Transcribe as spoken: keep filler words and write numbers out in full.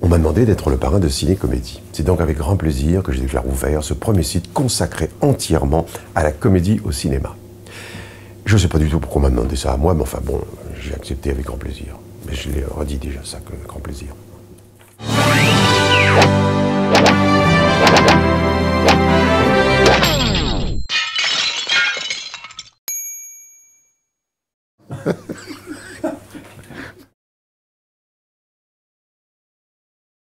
On m'a demandé d'être le parrain de Ciné Comédie. C'est donc avec grand plaisir que j'ai déclaré ouvert ce premier site consacré entièrement à la comédie au cinéma. Je ne sais pas du tout pourquoi on m'a demandé ça à moi, mais enfin bon, j'ai accepté avec grand plaisir. Mais je l'ai redit déjà, ça, avec grand plaisir.